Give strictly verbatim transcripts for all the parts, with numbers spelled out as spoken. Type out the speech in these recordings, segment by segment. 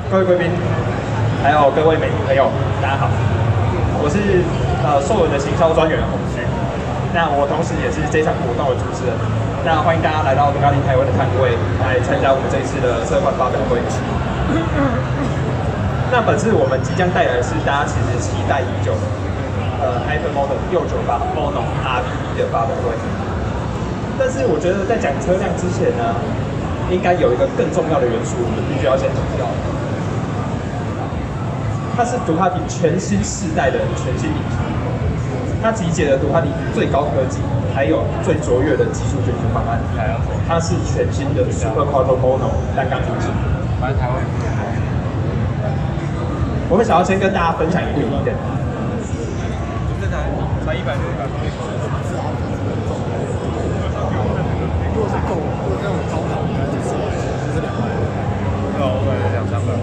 各位贵宾，还有各位美女朋友，大家好，我是呃兽人的行销专员洪旭。那我同时也是这场活动的主持人。那欢迎大家来到杜卡迪台湾的摊位，来参加我们这一次的车款发表会。那本次我们即将带来的是大家其实期待已久的呃 Hypermoto 六九八 Mono R B E 的发表会。但是我觉得在讲车辆之前呢，应该有一个更重要的元素，我们必须要先提到。它是杜卡迪全新世代的全新引擎，它集结了杜卡迪最高科技，还有最卓越的技术解决方案。它是全新的 Super Quattro Mono 单缸引擎。我们想要先跟大家分享一个疑点。 这台才一百多块。如果是够，如果那种高档，应该就是就是两万。对啊，我感觉两三百。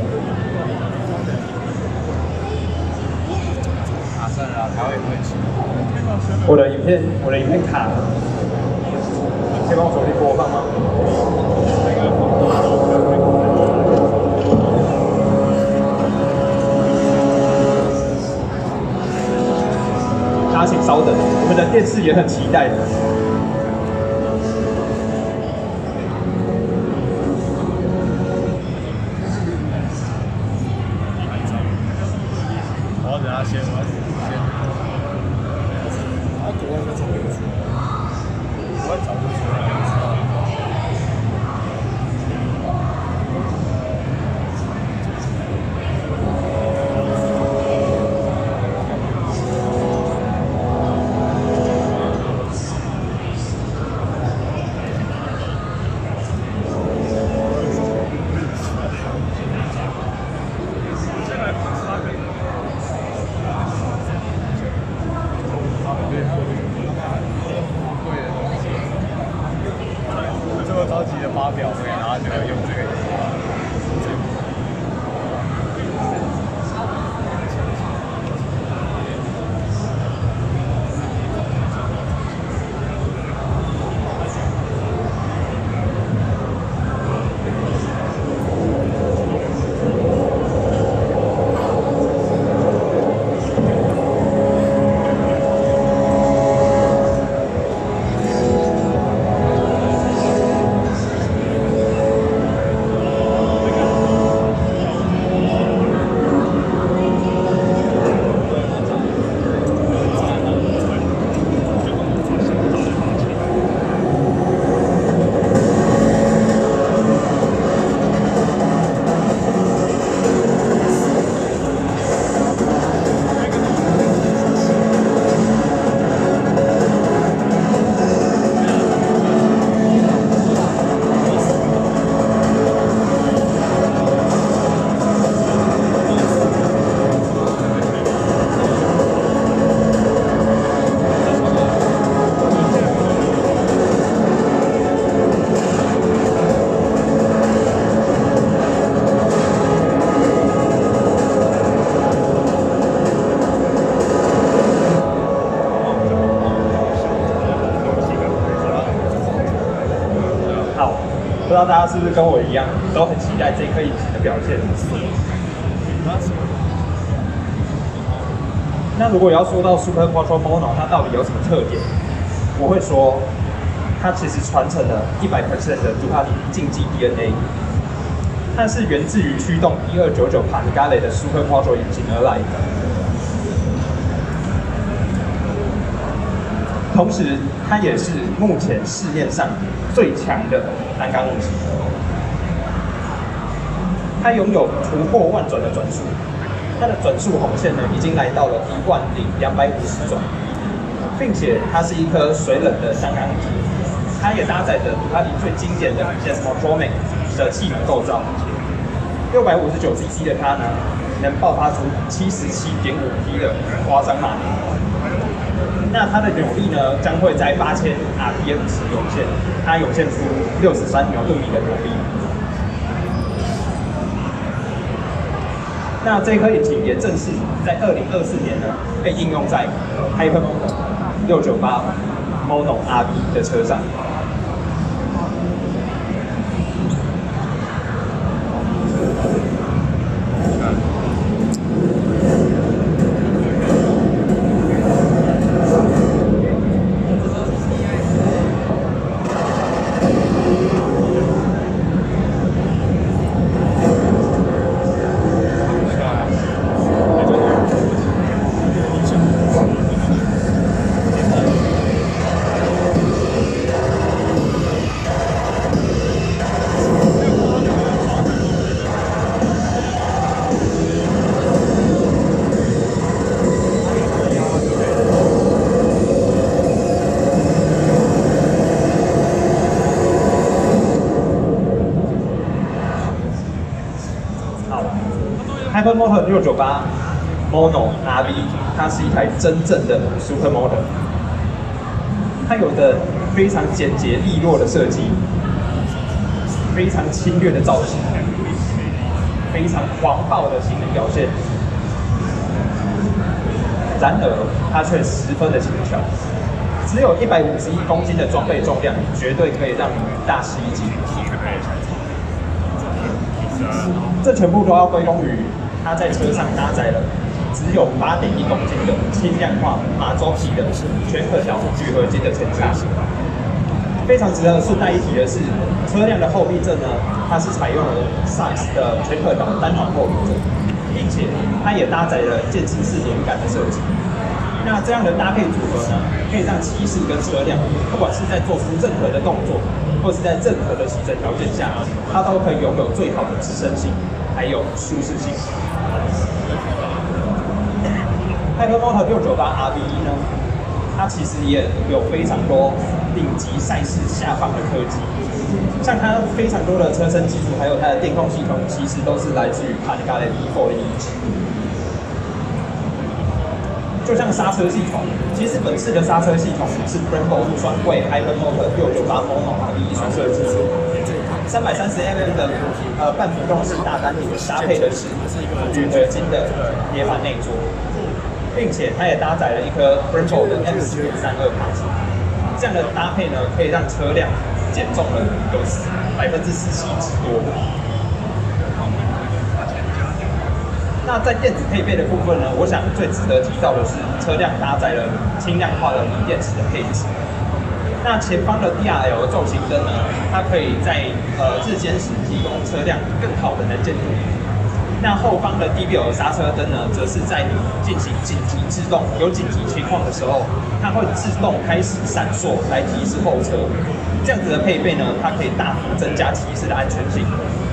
啊，算了啦，台湾也不会骑。 我的影片，我的影片卡了，可以帮我重新播放吗？大家请稍等，我们的电视也很期待的。 我要等他先，我要先。他国外应该找不出，国外找不出来。这么着急的发表会，然后就用这个。不知道大家是不是跟我一样，都很期待这颗引擎的表现。那如果要说到 Super Quattro Mono 它到底有什么特点，我会说，它其实传承了 百分之百 的杜卡迪竞技 D N A， 它是源自于驱动一二九九 Panigale 的 Super Quattro 引擎而来的。同时，它也是目前市面上最强的单缸引擎。它拥有突破万转的转速，它的转速红线呢已经来到了一万零两百五十转，并且它是一颗水冷的单缸引擎，它也搭载着杜卡迪最经典的 Jetmotronic 的气门构造。六百五十九 C C 的它呢，能爆发出七十七点五匹的夸张马力。那它的扭力呢，将会在八千 R P M 时涌现，它涌现出六十三牛顿米的扭力。那这颗引擎也正式在二零二四年呢，被应用在 Hypermoto 六九八 Mono R B 的车上。 好 ，Hypermotor 六九八 Mono R V， 它是一台真正的 Supermoto， 它有的非常简洁利落的设计，非常侵略的造型，非常狂暴的性能表现。然而，它却十分的轻巧，只有一百五十一公斤的装备重量，绝对可以让你大吃一惊。这全部都要归功于它在车上搭载了只有八点一公斤的轻量化马周皮的全可调铝合金的前叉。非常值得顺带一提的是，车辆的后避震呢，它是采用了 S A I S 的全可调单环后避震，并且它也搭载了渐进式连杆的设计。那这样的搭配组合呢，可以让骑士跟车辆，不管是在做出任何的动作，或是在任何的骑乘条件下，它都可以拥有最好的支撑性，还有舒适性。Hypermoto 六九八 R V 呢，它其实也有非常多顶级赛事下方的科技，像它非常多的车身技术，还有它的电控系统，其实都是来自于 Panigale V 四 的移植。就像刹车系统，其实本次的刹车系统是 Brembo 专为 Hypermoto 六九八 Mono R V 所设计的。三百三十 mm 的呃半浮动式大单体，搭配的是铝合金的碟盘内桌，并且它也搭载了一颗 Brembo 的 M 四点三二卡钳。这样的搭配呢，可以让车辆减重了有百分之十七之多。那在电子配备的部分呢，我想最值得提到的是，车辆搭载了轻量化的锂电池的配置。那前方的 D R L 重型灯呢，它可以在呃日间时提供车辆更好的能见度。那后方的 D B L 刹车灯呢，则是在你进行紧急制动、有紧急情况的时候，它会自动开始闪烁来提示后车。这样子的配备呢，它可以大幅增加骑士的安全性。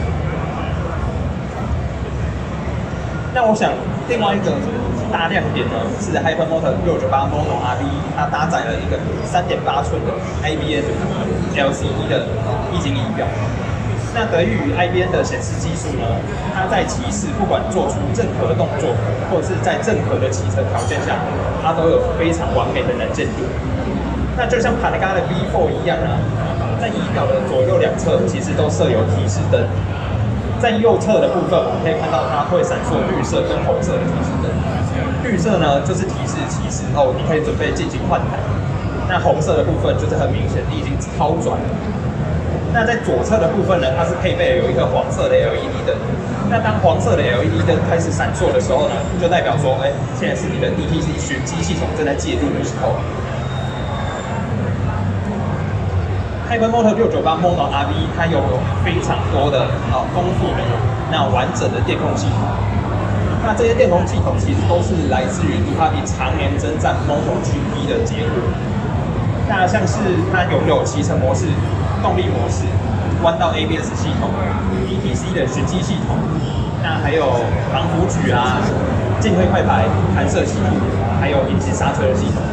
那我想，另外一个大亮点呢，是 Hypermoto 六九八 Mono R V， 它搭载了一个三点八寸的 I B M L C D 的液晶仪表。那得益于 I B M 的显示技术呢，它在骑士不管做出任何动作，或者是在任何的骑乘条件下，它都有非常完美的能见度。那就像 Panigale V 四 一样呢，在仪表的左右两侧其实都设有提示灯。在右侧的部分，我们可以看到它会闪烁绿色跟红色的提示灯。绿色呢，就是提示骑士哦，你可以准备进行换挡。那红色的部分就是很明显你已经超转了。那在左侧的部分呢，它是配备了有一个黄色的 L E D 灯。那当黄色的 L E D 灯开始闪烁的时候呢，就代表说，哎，现在是你的 D T C 循迹系统正在介入的时候。Hypermoto 六九八 Mono R V 它拥有非常多的啊丰富的那完整的电控系统。那这些电控系统其实都是来自于杜卡迪常年征战 MotoGP 的结果。那像是它拥有骑乘模式、动力模式、弯道 A B S 系统、D T C 的循迹系统，那还有防腐举啊、进退快排、弹射系统，还有引擎刹车的系统。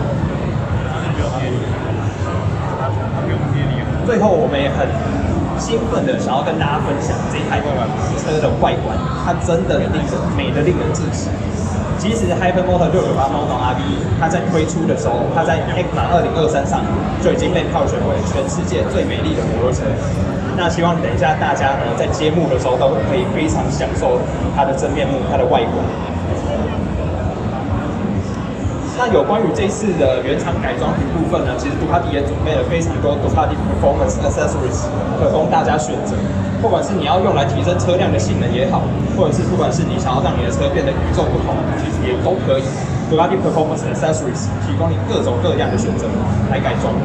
最后，我们也很兴奋的想要跟大家分享这台车的外观，它真的令人美的令人窒息。其实 Hypermoto 六九八 Mono R V 它在推出的时候，它在 E C M A 二零二三上就已经被票选为全世界最美丽的摩托车。那希望等一下大家呢在揭幕的时候都可以非常享受它的真面目、它的外观。那有关于这一次的原厂改装部分呢，其实杜卡迪也准备了非常多杜卡迪 Performance Accessories 可供大家选择。不管是你要用来提升车辆的性能也好，或者是不管是你想要让你的车变得与众不同，其实也都可以。杜卡迪 Performance Accessories 提供你各种各样的选择来改装。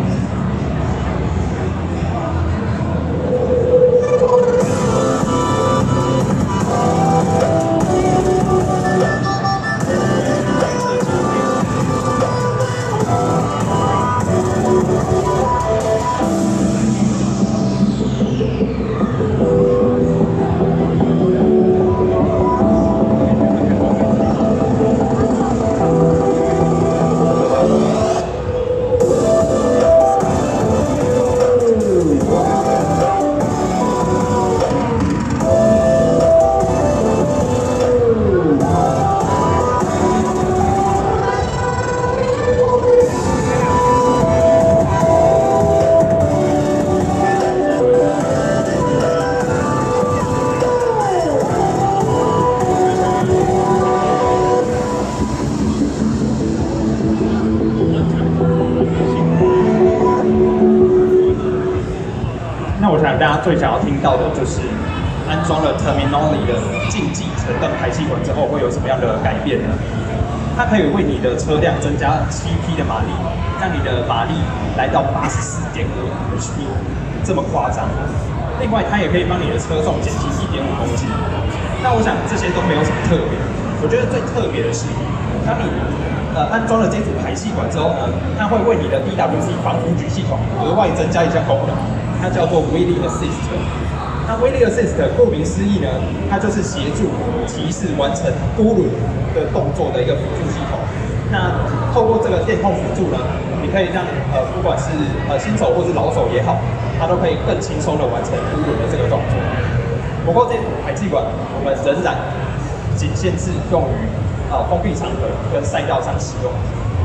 最想要听到的就是安装了 Terminoli 的竞技纯动排气管之后会有什么样的改变呢？它可以为你的车辆增加七匹的马力，让你的马力来到八十四点五 H P， 这么夸张。另外，它也可以帮你的车重减轻一点五公斤。那我想这些都没有什么特别，我觉得最特别的是，当你呃安装了这组排气管之后呢，它会为你的 D W C 防腐举系统额外增加一项功能，它叫做 Wheelie Assist。那 Wheelie Assist 顾名思义呢，它就是协助骑士完成多轮的动作的一个辅助系统。那透过这个电控辅助呢，你可以让呃不管是呃新手或是老手也好，它都可以更轻松的完成多轮的这个动作。不过这组排气管我们仍然仅限制用于呃封闭场合跟赛道上使用。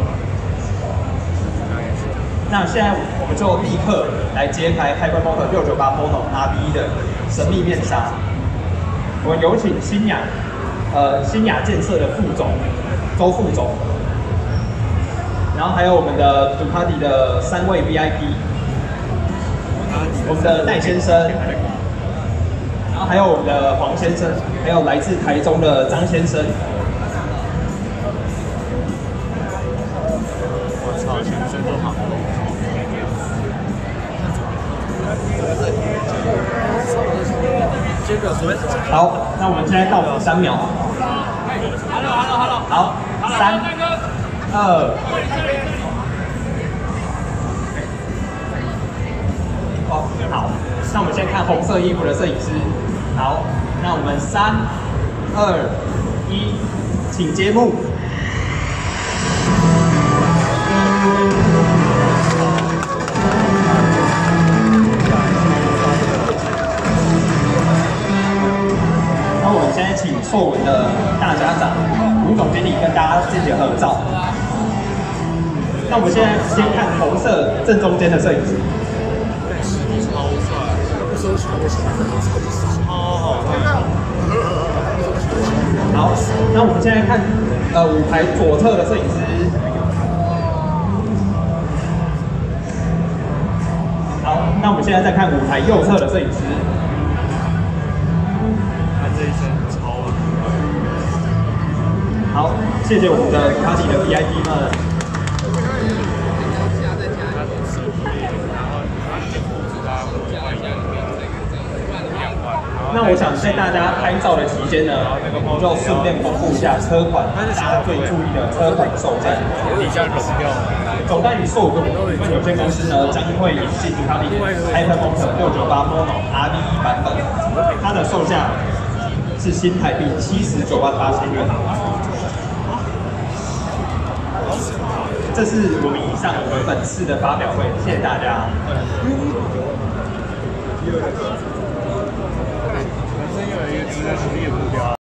那现在我们就立刻来揭开 Hypermoto 六九八 Mono R B 的神秘面纱。我们有请新雅呃新雅建设的副总周副总，然后还有我们的杜卡迪的三位 V I P， 我们的戴先生。然后还有我们的黄先生，还有来自台中的张先生。 我操，全身都好。 好，那我们现在倒数三秒。好，三、二。哦，好，那我们先看红色衣服的摄影师。好，那我们三、二、一，请揭幕。那我们现在请硕文的大家长吴总经理跟大家进行合照。那我们现在先看红色正中间的摄影师。 超帅，超好看。 好，那我们现在看呃舞台左侧的摄影师。好，那我们现在再看舞台右侧的摄影师。 他这一身超好，谢谢我们的卡迪的 V I P 们。那我想在大家拍照的期间呢，我们就顺便公布一下车款大家最注意的车款售价。 底下融掉。 总代理硕股份有限公司呢，将会引进杜卡迪 Hypermoto 六九八 Mono R B 一版本，它的售价是新台币七十九万八千元。这是我们以上我们本次的发表会，谢谢大家。 本身有一个值得努力的目标。